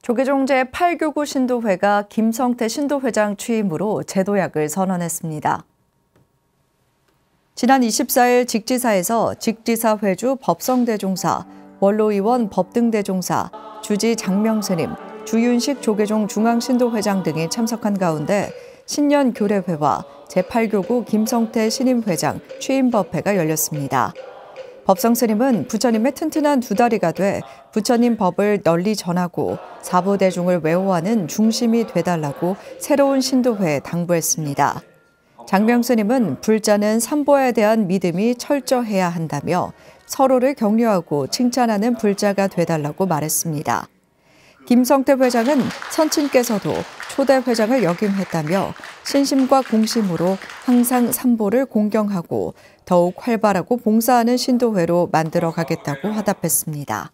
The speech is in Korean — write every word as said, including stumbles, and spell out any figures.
조계종 제팔 교구 신도회가 김성태 신도회장 취임으로 제도약을 선언했습니다. 지난 이십사일 직지사에서 직지사 회주 법성대종사, 원로의원 법등대종사, 주지 장명스님, 주윤식 조계종 중앙신도회장 등이 참석한 가운데 신년 교례회와 제팔 교구 김성태 신임회장 취임법회가 열렸습니다. 법성스님은 부처님의 튼튼한 두 다리가 돼 부처님 법을 널리 전하고 사부대중을 외호하는 중심이 되달라고 새로운 신도회에 당부했습니다. 장명스님은 불자는 삼보에 대한 믿음이 철저해야 한다며 서로를 격려하고 칭찬하는 불자가 되달라고 말했습니다. 김성태 회장은 선친께서도 초대 회장을 역임했다며 신심과 공심으로 항상 삼보를 공경하고 더욱 활발하고 봉사하는 신도회로 만들어 가겠다고 화답했습니다.